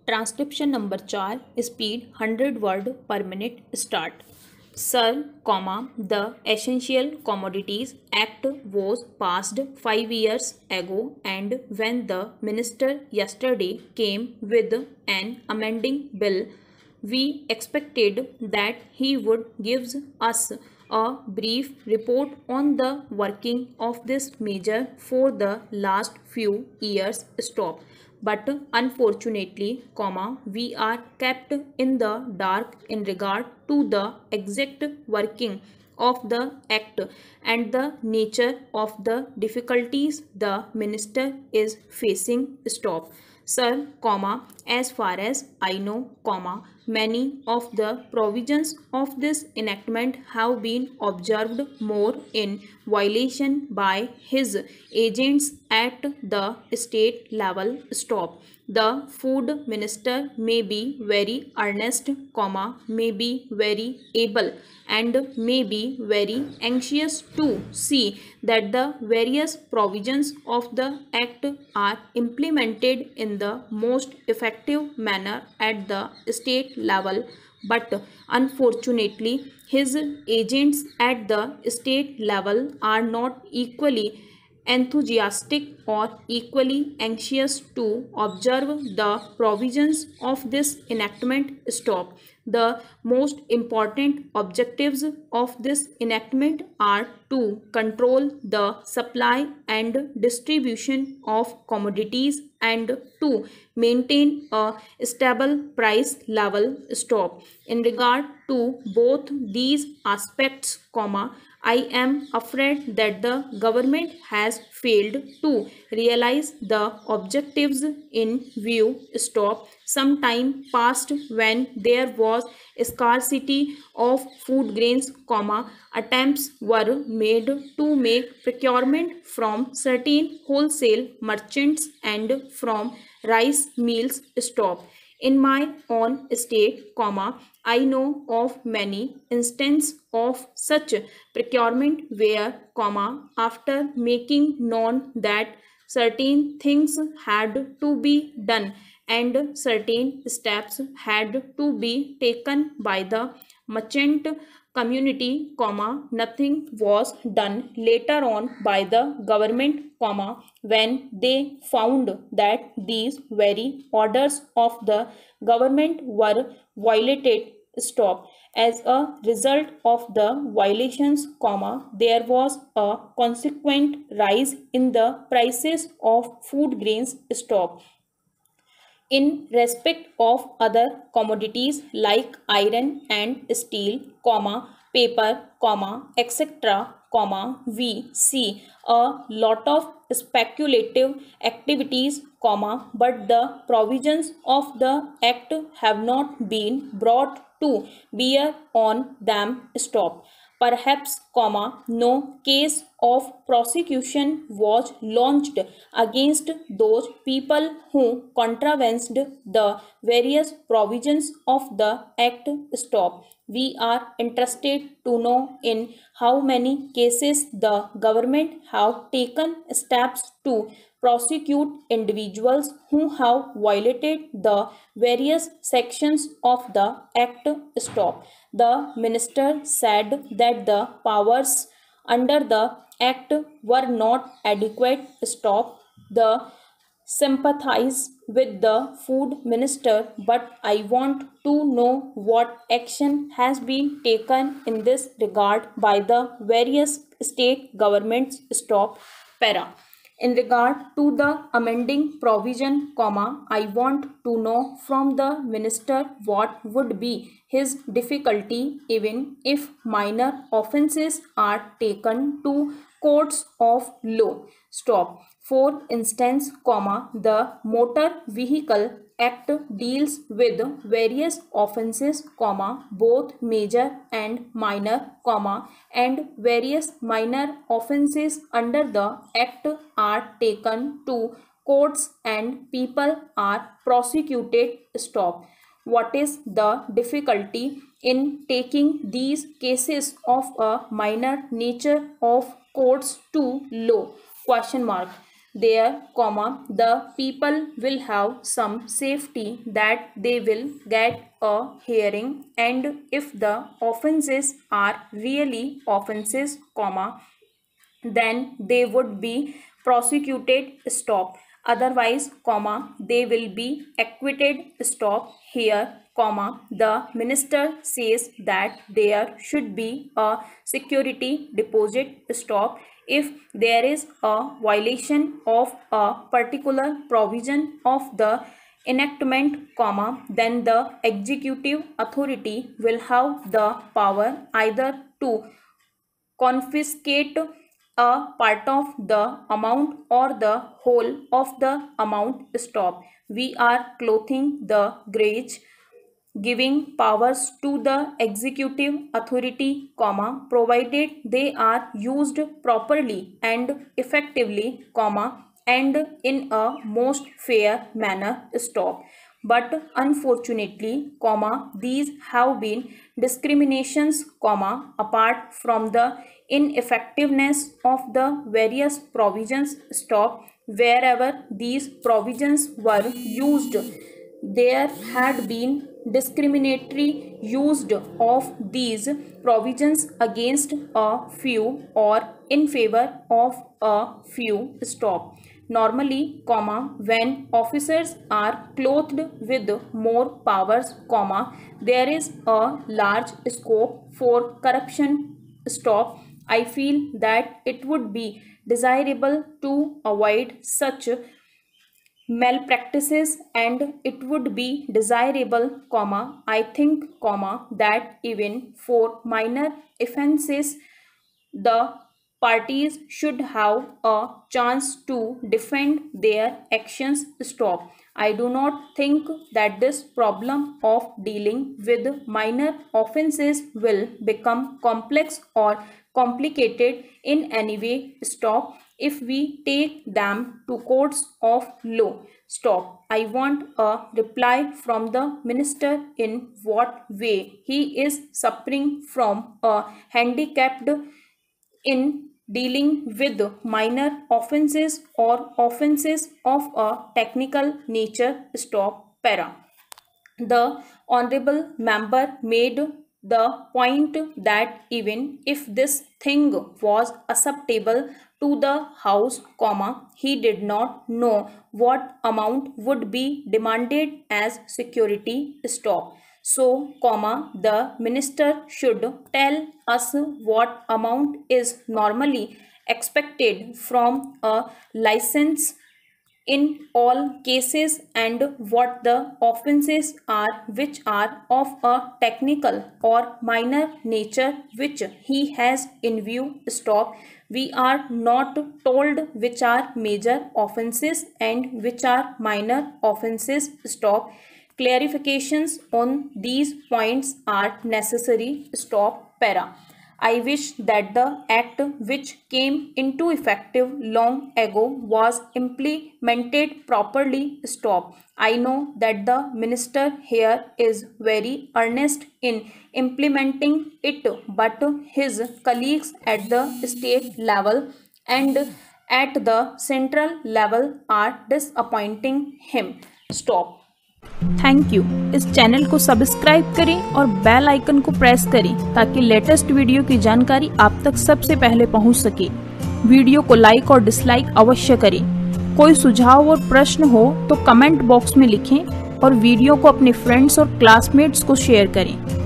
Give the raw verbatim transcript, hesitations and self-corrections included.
Transcription number चार, speed hundred word per minute start. Sir, comma, the Essential Commodities Act was passed five years ago, and when the minister yesterday came with an amending bill, we expected that he would give us a brief report on the working of this measure for the last few years. Stop. But unfortunately, comma, we are kept in the dark in regard to the exact working of the act and the nature of the difficulties the minister is facing. Stop. Sir, comma, as far as I know, comma, many of the provisions of this enactment have been observed more in violation by his agents at the state level. Stop. The food minister may be very earnest, comma, may be very able, and may be very anxious to see that the various provisions of the act are implemented in the most effective manner at the state level, but unfortunately his agents at the state level are not equally enthusiastic or equally anxious to observe the provisions of this enactment. Stop. The most important objectives of this enactment are to control the supply and distribution of commodities and to maintain a stable price level. Stop. In regard to both these aspects, comma, I am afraid that the government has failed to realize the objectives in view. Stop. Some time passed when there was scarcity of food grains, comma, attempts were made to make procurement from certain wholesale merchants and from rice mills. Stop. In my own state, comma, I know of many instances of such procurement where, comma, after making known that certain things had to be done and certain steps had to be taken by the merchant community, comma, nothing was done later on by the government, comma, when they found that these very orders of the government were violated. Stop. As a result of the violations, comma, there was a consequent rise in the prices of food grains. Stop. In respect of other commodities like iron and steel, comma, paper, comma, et cetera, comma, we see a lot of speculative activities, comma, but the provisions of the act have not been brought to bear on them. Stop. Perhaps, comma, no case of prosecution was launched against those people who contravened the various provisions of the act. Stop. We are interested to know in how many cases the government have taken steps to prosecute individuals who have violated the various sections of the act. Stop. The minister said that the powers under the act were not adequate. Stop. The sympathize with the food minister, but I want to know what action has been taken in this regard by the various state governments. Stop. Para. In regard to the amending provision, comma, I want to know from the minister what would be his difficulty even if minor offences are taken to courts of law. Stop. For instance, comma, the Motor Vehicle Act deals with various offences, comma, both major and minor, comma, and various minor offences under the act are taken to courts and people are prosecuted. Stop. What is the difficulty in taking these cases of a minor nature of courts to law? Question mark. there, comma, the people will have some safety that they will get a hearing, and if the offenses are really offenses, comma, then they would be prosecuted, stop, otherwise, comma, they will be acquitted, stop. Here, comma, the minister says that there should be a security deposit, stop, if there is a violation of a particular provision of the enactment, comma, then the executive authority will have the power either to confiscate a part of the amount or the whole of the amount, stop. We are clothing the grage, giving powers to the executive authority, comma, provided they are used properly and effectively, comma, and in a most fair manner, stop. But unfortunately, comma, these have been discriminations, comma, apart from the ineffectiveness of the various provisions, stop. Wherever these provisions were used, there had been discriminatory used of these provisions against a few or in favor of a few, stop. Normally, comma, when officers are clothed with more powers, comma, there is a large scope for corruption, stop. I feel that it would be desirable to avoid such malpractices, and it would be desirable, comma, I think, comma, that even for minor offences the parties should have a chance to defend their actions, stop. I do not think that this problem of dealing with minor offences will become complex or complicated in any way, stop, if we take them to courts of law, stop. I want a reply from the minister in what way he is suffering from a handicapped in dealing with minor offences or offences of a technical nature, stop, para. The honorable member made the point that even if this thing was acceptable to the House, comma, he did not know what amount would be demanded as security, stop. So, comma, the minister should tell us what amount is normally expected from a license in all cases and what the offences are which are of a technical or minor nature which he has in view, stop. We are not told which are major offences and which are minor offences, stop. Clarifications on these points are necessary, stop, para. I wish that the act which came into effective long ago was implemented properly, stop. I know that the minister here is very earnest in implementing it, but his colleagues at the state level and at the central level are disappointing him, stop. Thank you. इस channel को subscribe करें और bell icon को press करें ताकि latest video की जानकारी आप तक सबसे पहले पहुंच सके। वीडियो को लाइक और डिसलाइक अवश्य करें। कोई सुझाव और प्रश्न हो तो कमेंट बॉक्स में लिखें और वीडियो को अपने फ्रेंड्स और क्लासमेट्स को शेयर करें।